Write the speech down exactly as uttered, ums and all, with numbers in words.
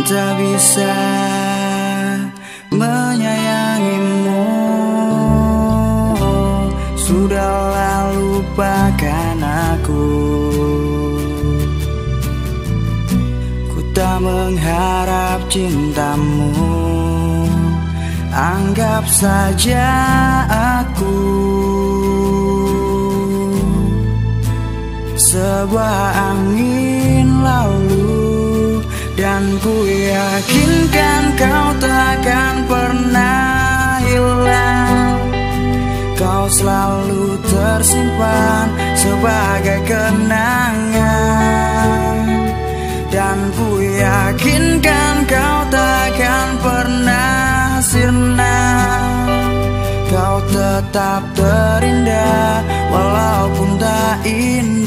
tak bisa menyayangimu. Sudahlah lupakan aku. Ku tak mengharap cintamu. Anggap saja aku sebuah angin lalu, dan ku yakinkan kau takkan pernah hilang. Kau selalu tersimpan sebagai kenangan, dan ku yakinkan kau takkan pernah sirna. Kau tetap terindah walaupun tak indah.